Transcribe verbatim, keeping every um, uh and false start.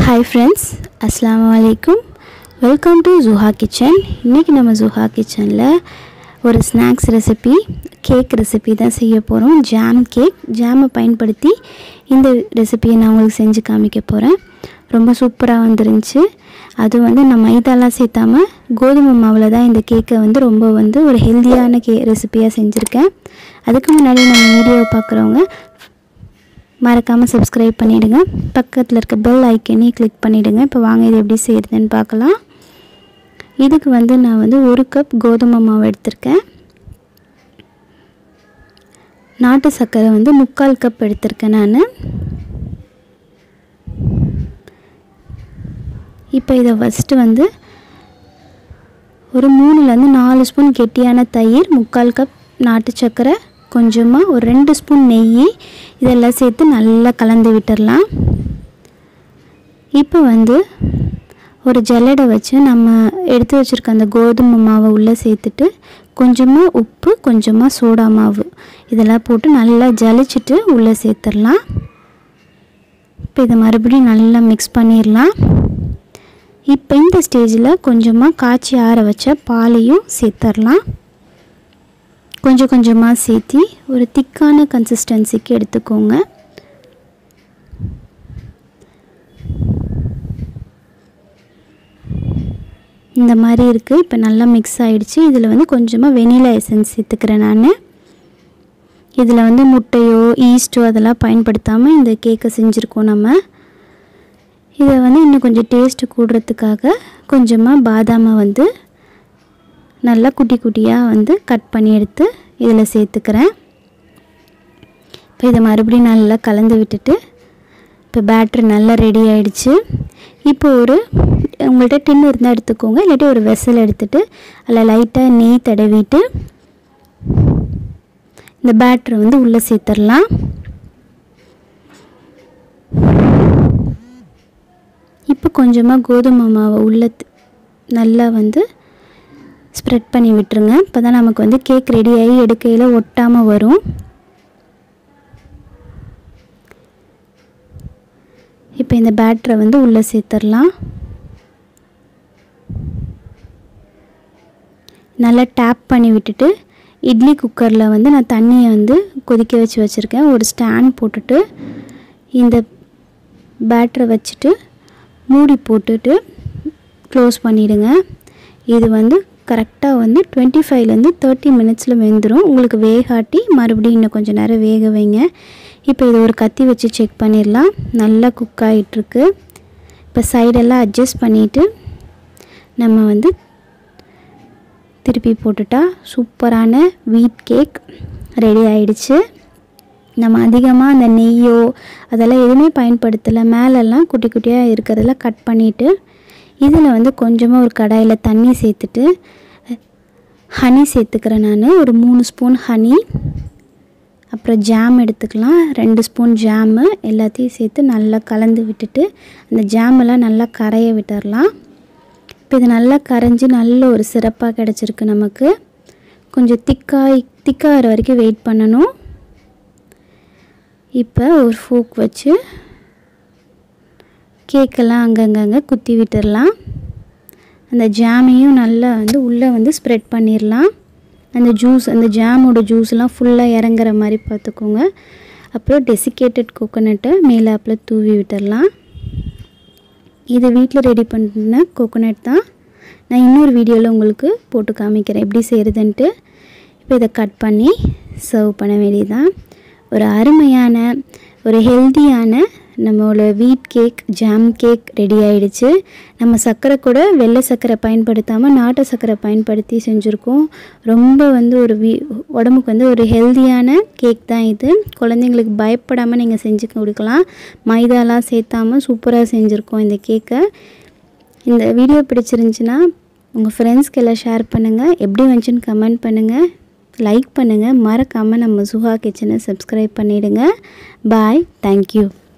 Hi friends, Assalamu alaikum. Welcome to Zuha kitchen. இன்னைக்கு நம்ம Zuha kitchenல ஒரு ஸ்நாக்ஸ் ரெசிபி, கேக் ரெசிபி தான் செய்ய போறோம். ஜாம் கேக், ஜாமை பயன்படுத்தி இந்த ரெசிபியை நான் உங்களுக்கு செஞ்சு காமிக்க போறேன். ரொம்ப சூப்பரா வந்திருந்துச்சு. அது வந்து நான் மைதாலாம் சேர்த்தாம கோதுமை மாவுல தான் இந்த கேக்கை வந்து ரொம்ப வந்து ஒரு ஹெல்தியான கே ரெசிபியா செஞ்சிருக்கேன். அதுக்கு முன்னாடி நம்ம வீடியோ பார்க்குறவங்க மறக்காம subscribe பண்ணிடுங்க. பக்கத்துல இருக்க bell icon-ஐ click பண்ணிடுங்க. இப்போ வாங்க இது எப்படி செய்யறதுன்னு பார்க்கலாம். இதுக்கு வந்து நான் வந்து ஒரு கப் கோதுமை மாவு எடுத்துர்க்கேன். நாட்டு சர்க்கரை வந்து முக்கால் கப் எடுத்துர்க்கேன் நான். இப்போ இத ஃபர்ஸ்ட் வந்து ஒரு மூணுல இருந்து நாலு ஸ்பூன் கெட்டியான தயிர், முக்கால் கப் நாட்டு சர்க்கரை, கொஞ்சமா ஒரு ரெண்டு ஸ்பூன் நெய் இதெல்லாம் சேர்த்து நல்லா கலந்து விட்டுறலாம். இப்போ வந்து ஒரு ஜல்லடை வச்சு நம்ம எடுத்து வச்சிருக்க அந்த கோதுமை மாவை உள்ள சேர்த்துட்டு கொஞ்சமா உப்பு, கொஞ்சமா சோடா மாவு இதெல்லாம் போட்டு நல்லா ஜலிச்சிட்டு உள்ள சேர்த்துறலாம். இப்போ இத மறுபடியும் நல்லா mix பண்ணிரலாம். இப்போ இந்த ஸ்டேஜ்ல கொஞ்சமா காய்ச்சி ஆற வச்ச பாலையும் சேர்த்துறலாம். கொஞ்சம் கொஞ்சமா சேர்த்தி ஒரு திக்கான கன்சிஸ்டன்சிக்கு எடுத்துக்கோங்க. இந்த மாதிரி இருக்கு. இப்போ நல்லா mix ஆயிடுச்சு. இதுல வந்து கொஞ்சமா வெனிலா எசன்ஸ் சேர்த்துக்கிறேன் நான். இதுல வந்து முட்டையோ ஈஸ்டோ அதெல்லாம் பயன்படுத்தாம இந்த கேக்கை செஞ்சிருக்கோம் நம்ம. இத வந்து இன்னும் கொஞ்சம் டேஸ்ட் கூடுறதுக்காக கொஞ்சமா பாதாமை வந்து நல்லா குட்டி குட்டியா வந்து கட் பண்ணி எடுத்து இதல சேர்த்துக்கிறேன். இப்போ இத மறுபடியும் நல்லா கலந்து விட்டுட்டு இப்போ பேட்டர் நல்லா ரெடி ஆயிடுச்சு. இப்போ ஒரு உங்கள்ட்ட டின் இருந்தா எடுத்துக்கோங்க, இல்லாட்டி ஒரு வெசல் எடுத்துட்டு அதுல லைட்டா நெய் தடவிட்டு இந்த பேட்டர் வந்து உள்ள சேர்த்துறலாம். இப்போ கொஞ்சமா கோதுமை மாவை உள்ள நல்லா வந்து ஸ்ப்ரெட் பண்ணி விட்டுருங்க. அப்பதான் நமக்கு வந்து கேக் ரெடி ஆகி எடுக்கையில ஒட்டாம வரும். இப்போ இந்த பேட்டரை வந்து உள்ள சேர்த்துறலாம். நல்லா டேப் பண்ணி விட்டுட்டு இட்லி குக்கர்ல வந்து நான் தண்ணியை வந்து கொதிக்க வச்சு வச்சிருக்கேன். ஒரு ஸ்டாண்ட் போட்டுட்டு இந்த பேட்டரை வச்சிட்டு மூடி போட்டுட்டு க்ளோஸ் பண்ணிடுங்க. இது வந்து கரெக்ட்டா வந்து twenty-five ல இருந்து thirty மினிட்ஸ்ல வெந்துரும். உங்களுக்கு வேகாட்டி மறுபடியும் இன்னும் கொஞ்ச நேரம் வேக வைங்க. இப்போ இத ஒரு கத்தி வச்சு செக் பண்ணிரலாம். நல்லா குக் ஆயிட்டு இருக்கு. இப்போ சைடு எல்லாம் அட்ஜஸ்ட் பண்ணிட்டு நம்ம வந்து திருப்பி போட்டுட்டா சூப்பரான வீட் கேக் ரெடி ஆயிடுச்சு. நம்ம அதிகமா அந்த நெய்யோ அதெல்லாம் எதுமே பயன்படுத்தல. மேல எல்லாம் குட்டி குட்டியா இருக்குறதெல்லாம் கட் பண்ணிட்டு இதுல வந்து கொஞ்சமா ஒரு கடாயில தண்ணி சேர்த்துட்டு ஹனி சேர்த்துக்கிறேன் நான். ஒரு மூணு ஸ்பூன் ஹனி, அப்புறம் ஜாம் எடுத்துக்கலாம், ரெண்டு ஸ்பூன் ஜாம் எல்லாத்தையும் சேர்த்து நல்லா கலந்து விட்டுட்டு அந்த ஜாம் எல்லாம் நல்லா கரைய விட்டுறலாம். இப்போ இது நல்லா கரைஞ்சு நல்ல ஒரு சிரப்பா கிடைச்சிருக்கு நமக்கு. கொஞ்சம் திக்காய் திக்காற வரைக்கும் வெயிட் பண்ணனும். இப்போ ஒரு ஃபோக் வச்சு கேக்கெல்லாம் அங்கங்க குத்தி விட்டுறலாம். அந்த ஜாமையும் நல்லா வந்து உள்ள வந்து ஸ்ப்ரெட் பண்ணிரலாம். அந்த ஜூஸ் அந்த ஜாமோட ஜூஸ்லாம் ஃபுல்லா இறங்குற மாதிரி பார்த்துக்கோங்க. அப்புறம் டெசிகேட்டட் கோகனட்டை மேலாப்ல தூவி விட்டுறலாம். இது வீட்ல ரெடி பண்ண கோகனட் தான். நான் இன்னொரு வீடியோல உங்களுக்கு போட்டு காமிக்கிறேன் எப்படி செய்யறதுன்னு. இப்போ இத கட் பண்ணி சர்வ் பண்ண வேண்டியதுதான். ஒரு அருமையான ஒரு ஹெல்தியான நம்மளோட வீட் கேக் ஜாம் கேக் ரெடி ஆயிடுச்சு. நம்ம சக்கரை கூட வெள்ளை சக்கரை பயன்படுத்தாம நாட்டு சக்கரை பயன்படுத்தி செஞ்சிருக்கோம். ரொம்ப வந்து ஒரு உடம்புக்கு வந்து ஒரு ஹெல்தியான கேக் தான் இது. குழந்தைகளுக்கு பயப்படாம நீங்க செஞ்சு கொடுக்கலாம். மைதாலாம் சேர்த்தாம சூப்பரா செஞ்சிருக்கோம் இந்த கேக்கை. இந்த வீடியோ பிடிச்சிருந்துச்சுனா உங்க ஃப்ரெண்ட்ஸ்க்கு எல்லாம் ஷேர் பண்ணுங்க. எப்படி வந்துச்சுன்னு கமெண்ட் பண்ணுங்க, லைக் பண்ணுங்க. மறக்காம நம்ம Zuha kitchen-ஐ subscribe பண்ணிடுங்க. Bye. Thank you.